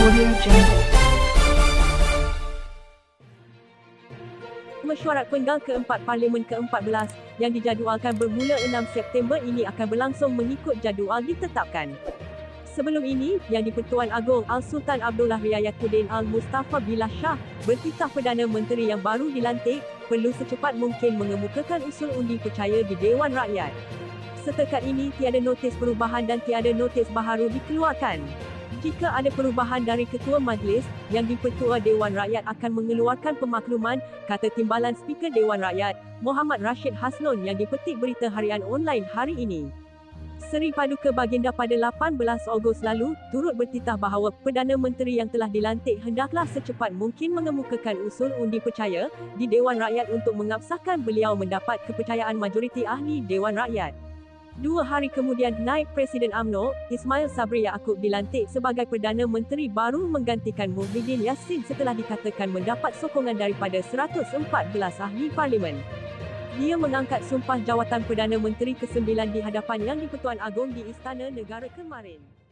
Audio Jungle. Mesyuarat penggal keempat Parlimen ke-14 yang dijadualkan bermula 6 September ini akan berlangsung mengikut jadual ditetapkan. Sebelum ini, Yang di-Pertuan Agong Al-Sultan Abdullah Riayatuddin Al-Mustafa Billah Shah bertitah Perdana Menteri yang baru dilantik perlu secepat mungkin mengemukakan usul undi percaya di Dewan Rakyat. Setakat ini tiada notis perubahan dan tiada notis baharu dikeluarkan. Jika ada perubahan dari Ketua Majlis, Yang di-Pertua Dewan Rakyat akan mengeluarkan pemakluman, kata Timbalan Speaker Dewan Rakyat, Muhammad Rashid Hasnun yang dipetik Berita Harian Online hari ini. Seri Paduka Baginda pada 18 Ogos lalu, turut bertitah bahawa Perdana Menteri yang telah dilantik hendaklah secepat mungkin mengemukakan usul undi percaya di Dewan Rakyat untuk mengabsahkan beliau mendapat kepercayaan majoriti ahli Dewan Rakyat. 2 hari kemudian, Naib Presiden UMNO, Ismail Sabri Yaakob dilantik sebagai Perdana Menteri baru menggantikan Muhyiddin Yassin setelah dikatakan mendapat sokongan daripada 114 ahli Parlimen. Dia mengangkat sumpah jawatan Perdana Menteri ke-9 di hadapan Yang di-Pertuan Agong di Istana Negara kemarin.